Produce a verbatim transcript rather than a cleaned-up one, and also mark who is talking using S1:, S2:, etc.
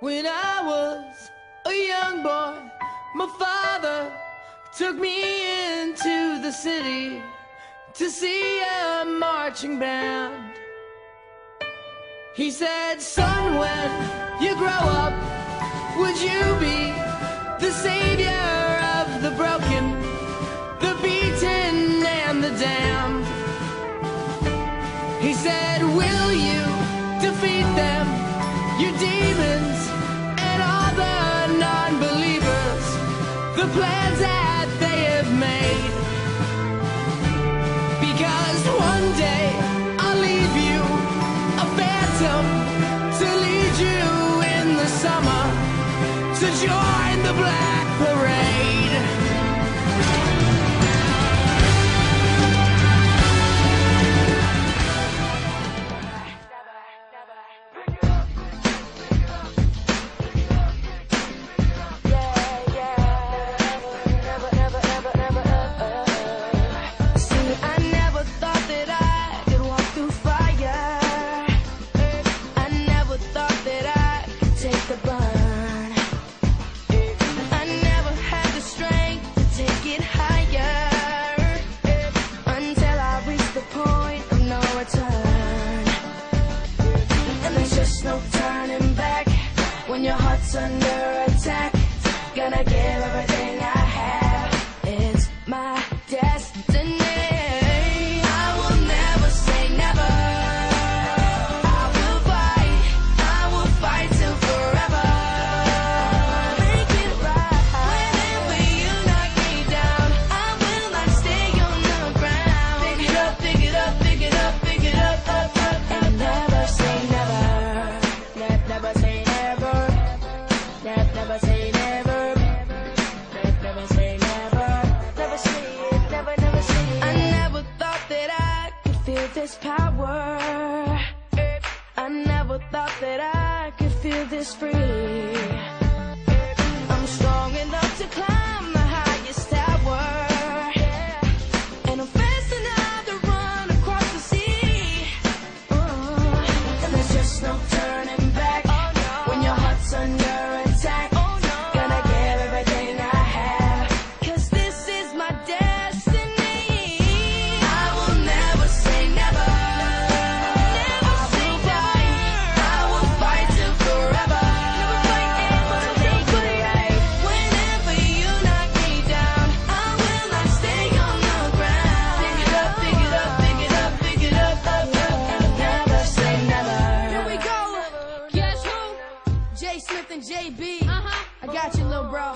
S1: When I was a young boy, my father took me into the city to see a marching band. He said, son, when you grow up, would you be the savior of the broken, the beaten and the damned? He said, will you defeat them, your demons and all the non-believers, the plans that they have made? Because one day I'll leave you a phantom to lead you in the summer to join the Black Parade. When your heart's under attack, gonna give everything I have. It's my destiny. I will never say never. I will fight, I will fight till forever. Make it right. Whenever you knock me down, I will not stay on the ground. Pick it up, pick it up, pick it up, pick it up, up, up, and never say never. Ne- never say never. Never say never, never say never, never say it, never, never say it. I never thought that I could feel this power. I never thought that I could feel this free. I'm strong enough to climb the highest tower, and I'm fast enough to run across the sea. Uh, and there's just no turning back when your heart's under attack. J Smith and J B, uh-huh. I got you, little bro.